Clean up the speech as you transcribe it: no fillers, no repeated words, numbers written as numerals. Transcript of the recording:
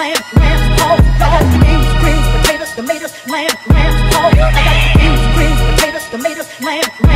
lamb, hogs, dogs, beans, greens, potatoes, tomatoes, lamb, hogs. I got beans, greens, potatoes, tomatoes, lamb.